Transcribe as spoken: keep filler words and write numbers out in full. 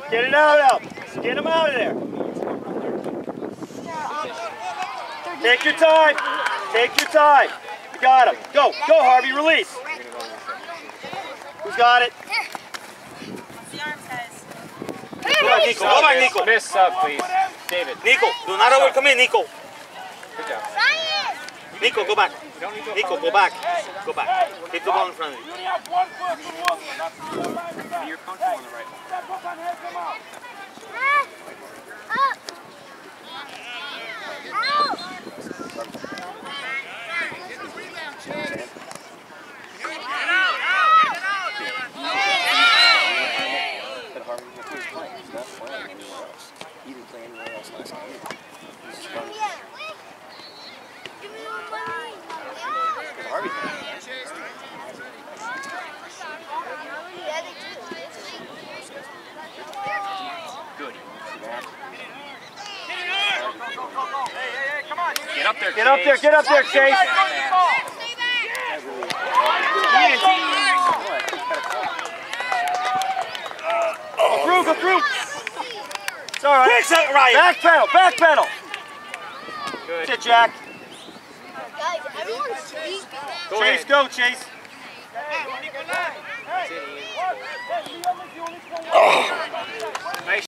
Get it out, out. Get him out of there. Take your time. Take your time. You got him. Go. Go, Harvey. Release. Who's got it? Go back, Nico. Go back, Nico. Miss sub, please. David. Nico, do not overcome in, Nico. Good job. Nico, go back. Nico, go back. Go back. Keep the ball in front of you. You're comfortable on the right. He didn't play anywhere else last game. He's just running. Because Harvey Good. Get up there, Get up there, get up there, Chase. Go through, go through. It's all right. Back pedal, back pedal. Good. Sit, Jack. Guys, everyone's sleeping. Go Chase, ahead. go, Chase. Oh. Nice